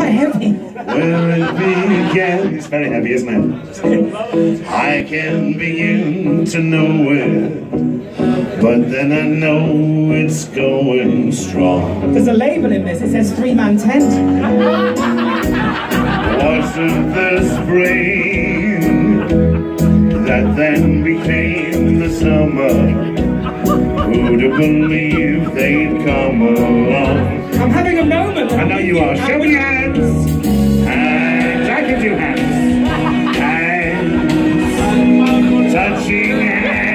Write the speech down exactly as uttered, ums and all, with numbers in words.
quite heavy. Where it began. It's very heavy, isn't it? I can begin to know it, but then I know it's going strong. There's a label in this, it says three-man tent. Was it the spring that then became the summer? Who'd have believed they'd come along? I'm having a moment. I know you are. Show me your hands. Hands. I can do hands. Hands. Touching hands.